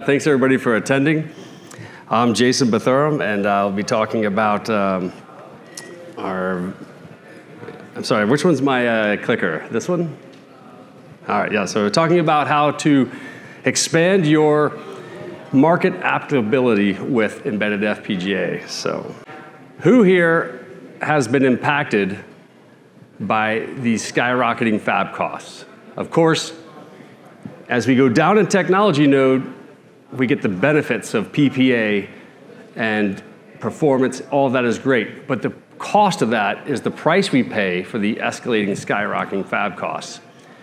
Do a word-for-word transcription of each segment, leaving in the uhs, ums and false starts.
Thanks everybody for attending. I'm Jayson Bethurem, and I'll be talking about um, our, I'm sorry, which one's my uh, clicker? This one? All right, yeah, so we're talking about how to expand your market adaptability with embedded F P G A. So, who here has been impacted by these skyrocketing fab costs? Of course, as we go down in technology node, we get the benefits of P P A and performance, all of that is great, but the cost of that is the price we pay for the escalating, skyrocketing fab costs.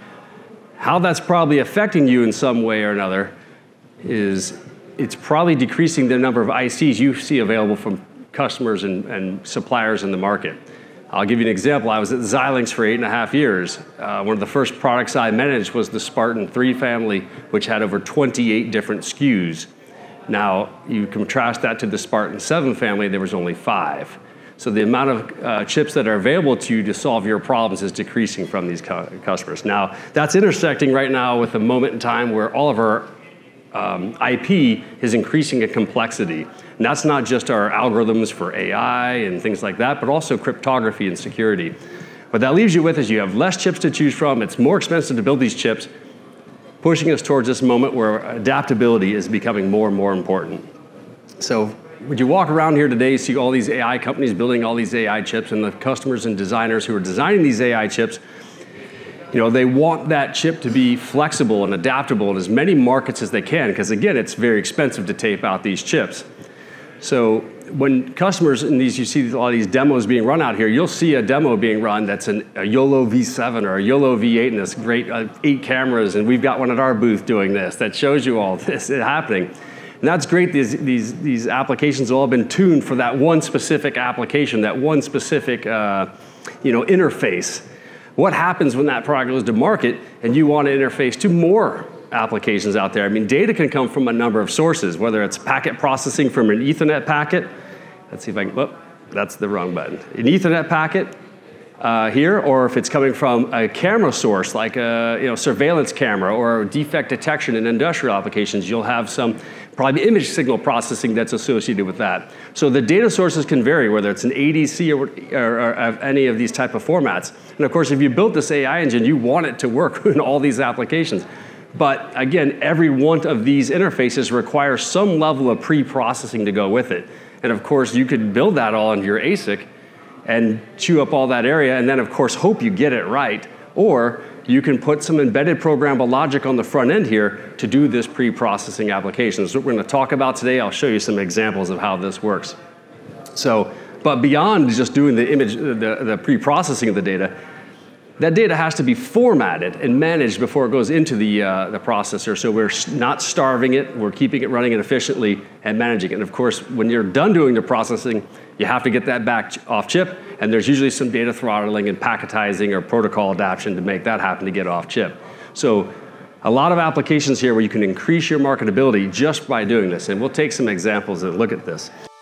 How that's probably affecting you in some way or another is it's probably decreasing the number of I Cs you see available from customers and, and suppliers in the market. I'll give you an example. I was at Xilinx for eight and a half years. Uh, one of the first products I managed was the Spartan three family, which had over twenty-eight different S K Us. Now, you contrast that to the Spartan seven family, there was only five. So the amount of uh, chips that are available to you to solve your problems is decreasing from these cu customers. Now, that's intersecting right now with a moment in time where all of our um, I P is increasing in complexity. And that's not just our algorithms for A I and things like that, but also cryptography and security. What that leaves you with is you have less chips to choose from, it's more expensive to build these chips, pushing us towards this moment where adaptability is becoming more and more important. So, would you walk around here today, see all these A I companies building all these A I chips, and the customers and designers who are designing these A I chips, you know, they want that chip to be flexible and adaptable in as many markets as they can, because again, it's very expensive to tape out these chips. So when customers in these, you see a lot of these demos being run out here, you'll see a demo being run that's an, a YOLO V seven or a YOLO V eight and this great uh, eight cameras, and we've got one at our booth doing this that shows you all this happening. And that's great, these, these, these applications have all been tuned for that one specific application, that one specific uh, you know, interface. What happens when that product goes to market and you want to interface to more applications out there? I mean, data can come from a number of sources, whether it's packet processing from an Ethernet packet. Let's see if I can, oh, that's the wrong button. An Ethernet packet uh, here, or if it's coming from a camera source, like a you know, surveillance camera or defect detection in industrial applications, you'll have some probably image signal processing that's associated with that. So the data sources can vary, whether it's an A D C or, or, or any of these type of formats. And of course, if you built this A I engine, you want it to work in all these applications. But again, every one of these interfaces requires some level of pre-processing to go with it. And of course, you could build that all into your A S I C and chew up all that area, and then of course, hope you get it right. Or you can put some embedded programmable logic on the front end here to do this pre-processing application. So what we're gonna talk about today, I'll show you some examples of how this works. So, but beyond just doing the image, the, the pre-processing of the data, that data has to be formatted and managed before it goes into the, uh, the processor, so we're not starving it, we're keeping it running it efficiently and managing it. And of course, when you're done doing the processing, you have to get that back off chip, and there's usually some data throttling and packetizing or protocol adaptation to make that happen to get off chip. So a lot of applications here where you can increase your marketability just by doing this, and we'll take some examples and look at this.